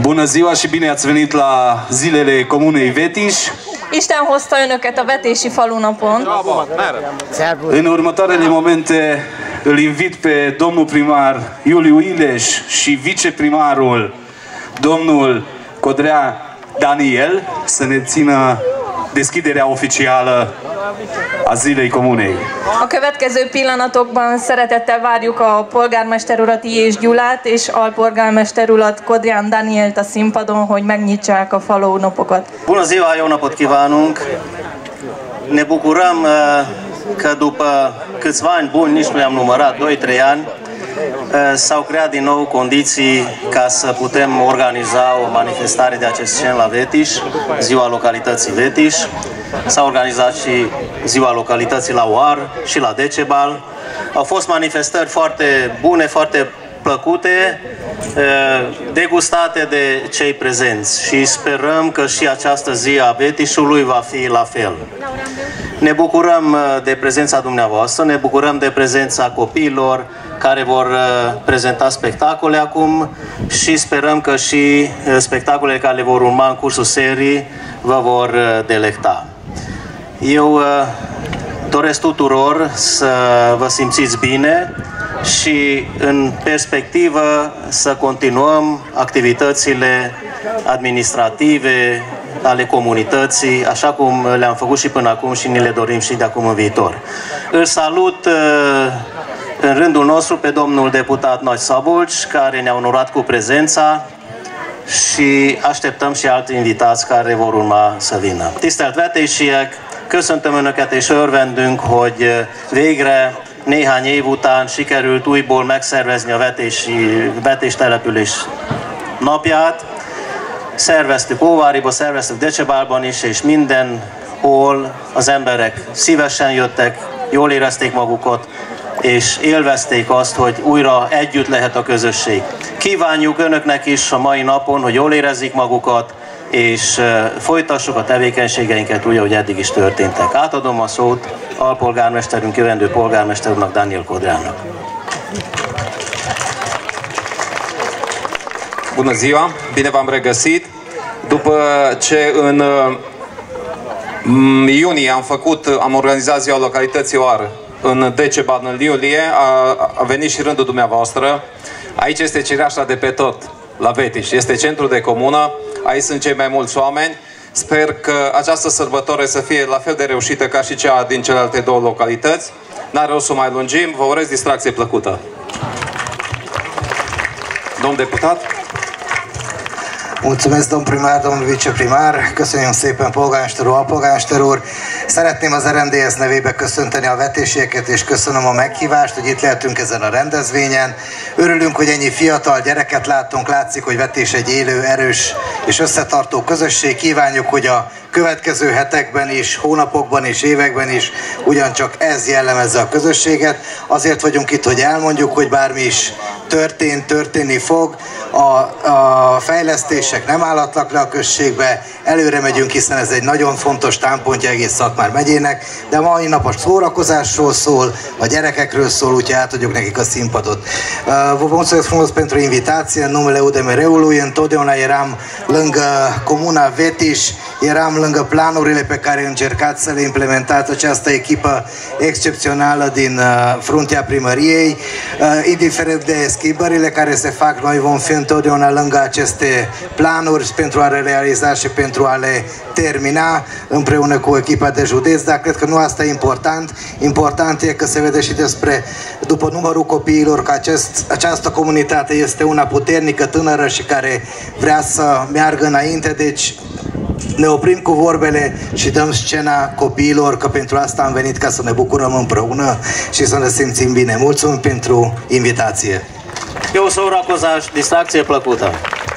Bună ziua și bine ați venit la zilele Comunei Vetiș. Isten hozta önöket a Vetési falunapon. În următoarele momente îl invit pe domnul primar Iuliu Ileș și viceprimarul domnul Codrea Daniel să ne țină deschiderea oficială a Zilei Comunei. A következő pillanatokban szeretettel várjuk a polgármester urat Ilyés Gyulát és alpolgármester urat Codrean Danielt a színpadon, hogy megnyitsák a falónapokat. Bună ziua, jó napot kívánunk! Ne bucurăm că după câțiva ani buni, nici nu i-am numărat, 2-3 ani, s-au creat din nou condiții ca să putem organiza o manifestare de acest gen la Vetiș, ziua localității Vetiș. S-a organizat și ziua localității la Oar și la Decebal. Au fost manifestări foarte bune, foarte plăcute, degustate de cei prezenți și sperăm că și această zi a Vetișului va fi la fel. Ne bucurăm de prezența dumneavoastră, ne bucurăm de prezența copiilor care vor prezenta spectacole acum și sperăm că și spectacolele care le vor urma în cursul serii vă vor delecta. Eu doresc tuturor să vă simțiți bine și în perspectivă să continuăm activitățile administrative ale comunității, așa cum le-am făcut și până acum și ni le dorim și de acum în viitor. Îl salut în rândul nostru pe domnul deputat Nagy Szabolcs, care ne-a onorat cu prezența și așteptăm și alți invitați care vor urma să vină. Tisztelt vetésiek, köszöntöm Önöket és örvendünk, hogy végre néhány év után sikerült újból megszervezni a vetéstelepülés napját. Szerveztük Óváriba, szerveztük Decebálban is, és mindenhol az emberek szívesen jöttek, jól érezték magukat, és élvezték azt, hogy újra együtt lehet a közösség. Kívánjuk Önöknek is a mai napon, hogy jól érezzék magukat, és folytassuk a tevékenységeinket úgy, ahogy eddig is történtek. Átadom a szót alpolgármesterünk, jövendő polgármesterünknek, Daniel Codreannak. Bună ziua, bine v-am regăsit. După ce în iunie am organizat ziua localității Oar, în Decebal, în iulie, a venit și rândul dumneavoastră. Aici este cireașa de pe tot, la Vetiș. Este centru de comună, aici sunt cei mai mulți oameni. Sper că această sărbătoare să fie la fel de reușită ca și cea din celelalte două localități. N-are rost să mai lungim, vă urez distracție plăcută. Domn deputat? Mulțumesc, domn primár, domnul viceprimár, köszönjük szépen polgármester úr, alpolgármester úr. Szeretném az RMDSZ nevébe köszönteni a vetésieket, és köszönöm a meghívást, hogy itt lehetünk ezen a rendezvényen. Örülünk, hogy ennyi fiatal gyereket látunk, látszik, hogy Vetés egy élő, erős és összetartó közösség. Kívánjuk, hogy a következő hetekben is, hónapokban és években is ugyancsak ez jellemezze a közösséget. Azért vagyunk itt, hogy elmondjuk, hogy bármi is történni fog. A fejlesztések nem állhatnak le a községbe, előre megyünk, hiszen ez egy nagyon fontos támpontja egész Szatmár megyének, de a mai nap a szórakozásról szól, a gyerekekről szól, úgyhogy átadjuk nekik a színpadot. Vă mulțumesc frumos pentru invitație, în numele UDMR-ului, întotdeauna eram lângă Comuna Vetiș, eram lângă planurile pe care încercați să le implementați această echipă excepțională din fruntea primăriei. Indiferent de schimbările care se fac, noi vom fi întotdeauna lângă aceste planuri pentru a le realiza și pentru a le termina împreună cu echipa de județ, dar cred că nu asta e important. Important e că se vede și după numărul copiilor, că această comunitate este una puternică, tânără și care vrea să meargă înainte, deci ne oprim cu vorbele și dăm scena copiilor, că pentru asta am venit, ca să ne bucurăm împreună și să ne simțim bine. Mulțumim pentru invitație! Jó szórakozás, disztrakció plăcută!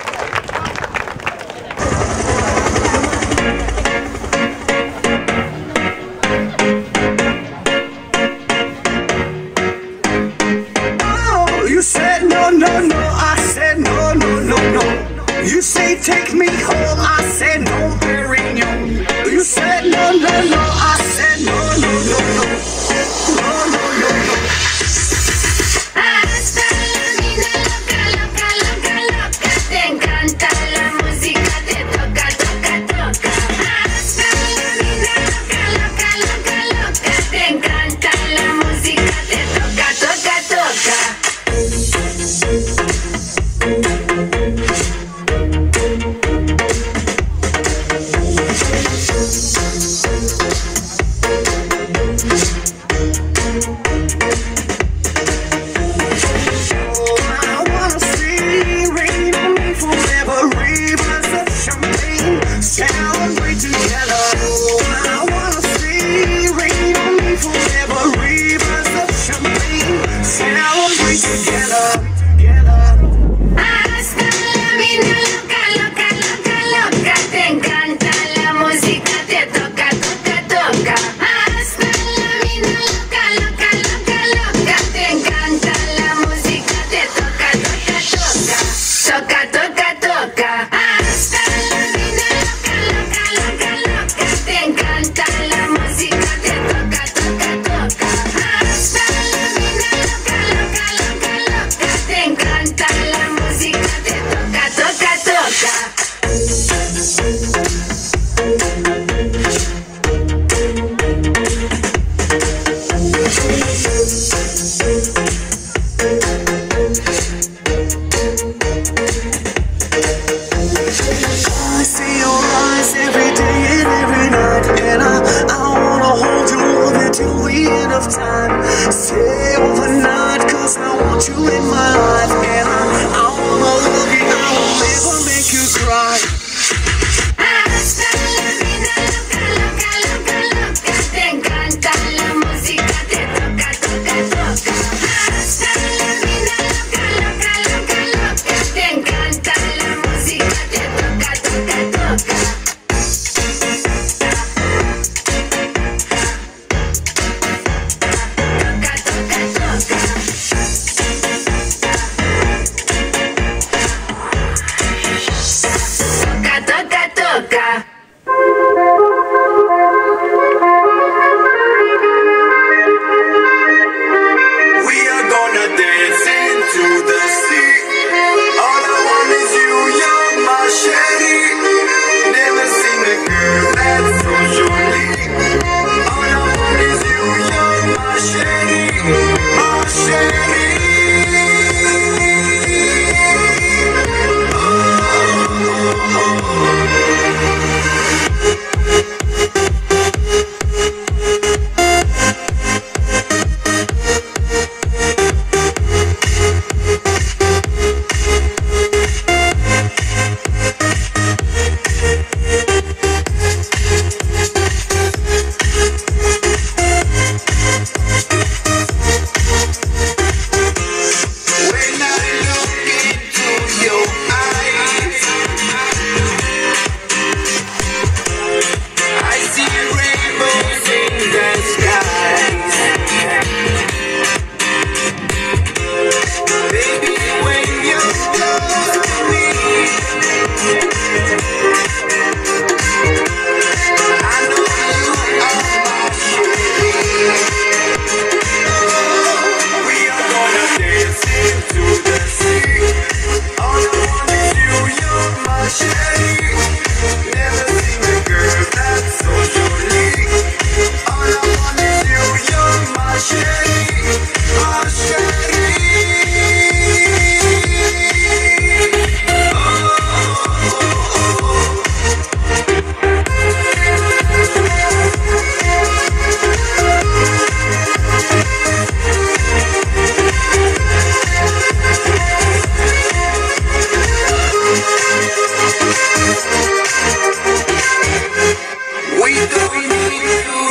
You said no, no, no, I said no, no, no, no. You say take me home, I said no, Perignon. You said no, no, no, I said no, no, no, no. No, no, no, no. Hasta la vida loca, loca, loca, loca.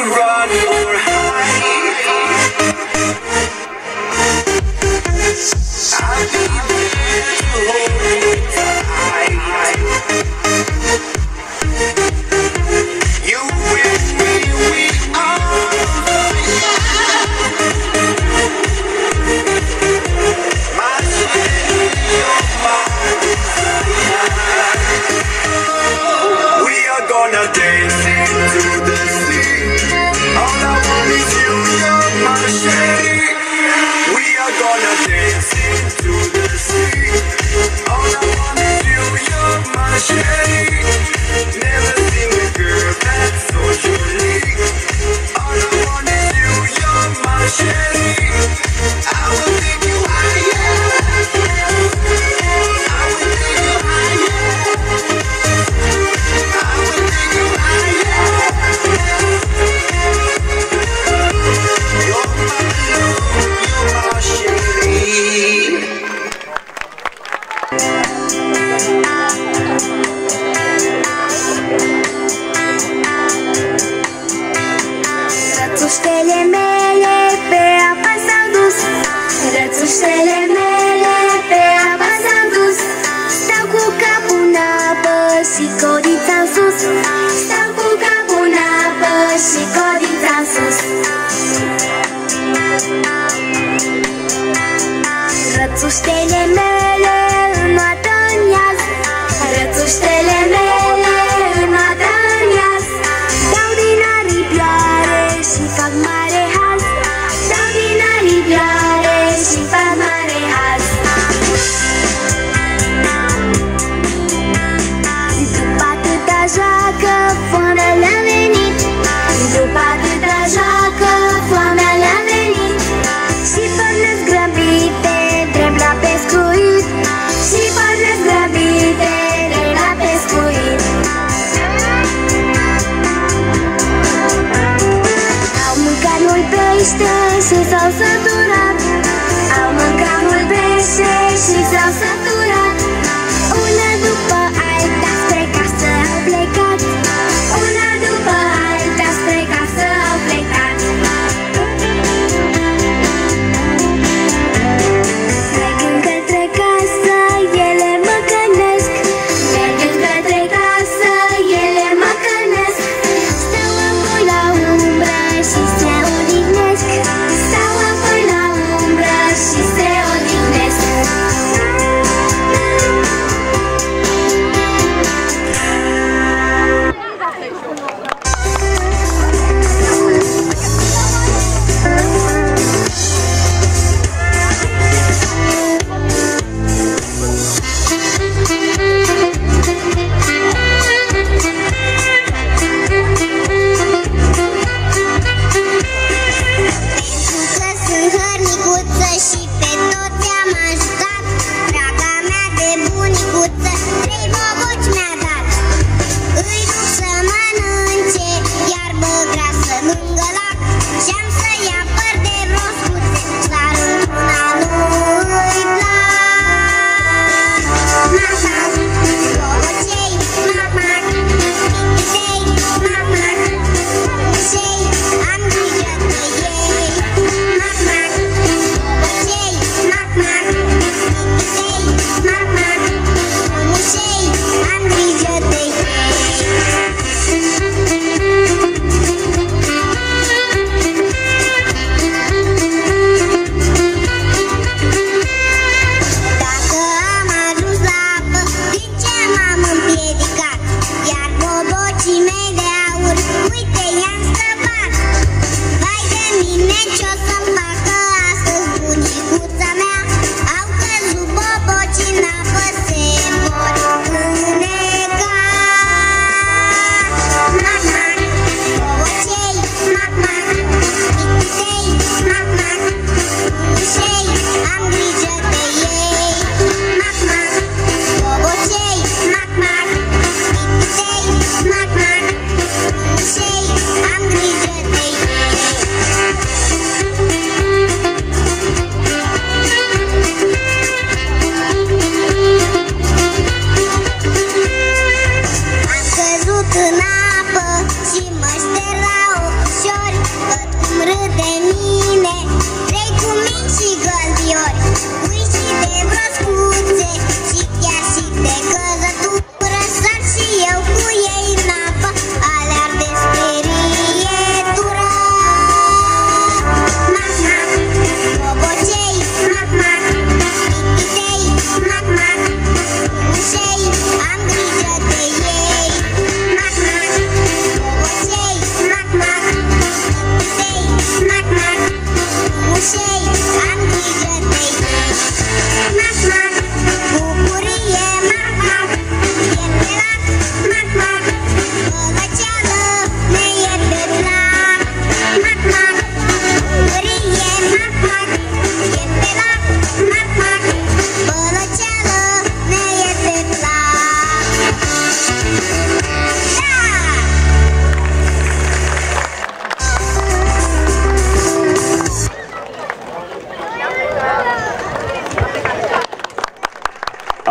run or hide. I'll be there to hold you tight. You with me, we are my shade, you're my desire. We are gonna dance into the sea. All I want is you, you're my shade. We are gonna dance into the sea. All I want is you, you're my shade. Never seen a girl that's so unique. All I want is you, you're my shade. I will take you higher. I will take you higher. I will take you higher. You're my love, you're my shade. Rățuștele mele pe apa s-au dus. Rățuștele mele pe apa s-au dus. Stau cu capul în apă și codița în sus. Stau cu capul în apă și codița în sus. Rățuștele mele înnoată în iaz. Rățuștele mele înnoată în iaz. Dau din aripioare și fac mare haz. Dau din aripioare și fac mare haz. După atâta joacă, foamea le-a venit. După atâta joacă, foamea le-a venit. Și pornesc grăbite, drept la pescuit. Și pornesc grăbite, drept la pescuit. Au mâncat mult pește și s-au săturat. Au mâncat mult pește și s-au săturat. Una după alta spre casă au plecat. Una după alta spre casă au plecat. Mergând către casă, ele mă cănesc. Mergând către casă, ele mă cănesc. Stau apoi la umbră și se odihnesc. Stau apoi la umbră și se odihnesc.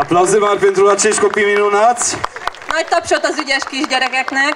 Aplauze mari pentru acești copii minunați. Nagy tapsot az ügyes kisgyerekeknek.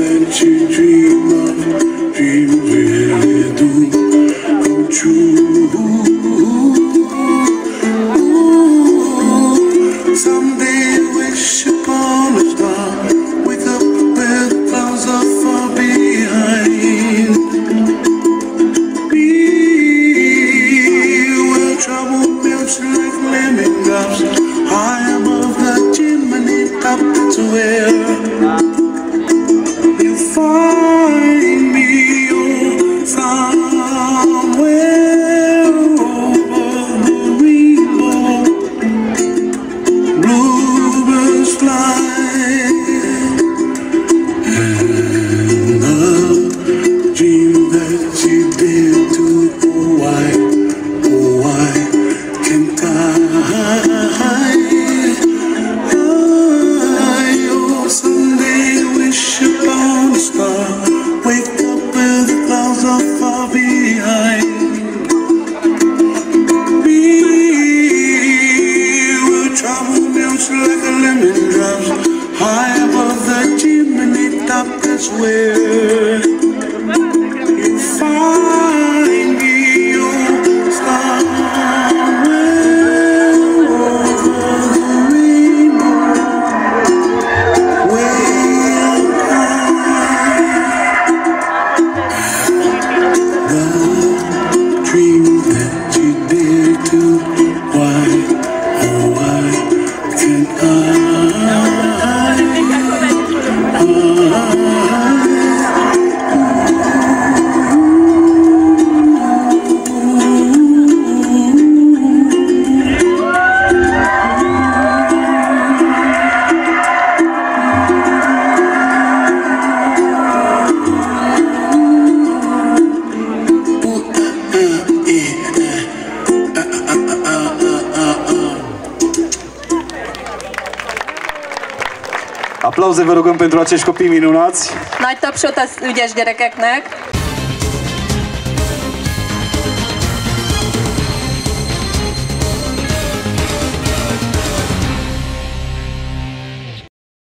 Dreams really do come true. aplauze vă rugăm pentru acești copii minunați. Nagy tapsot az ügyes gyerekeknek.